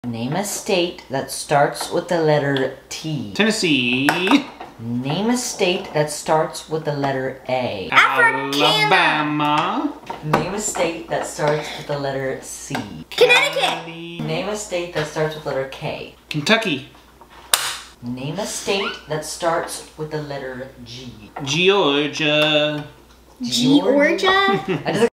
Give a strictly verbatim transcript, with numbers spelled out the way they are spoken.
Name a state that starts with the letter T. Tennessee. Name a state that starts with the letter A. Alabama. Name a state that starts with the letter C. Connecticut. Name a state that starts with the letter K. Kentucky. Name a state that starts with the letter G. Georgia. Georgia? I just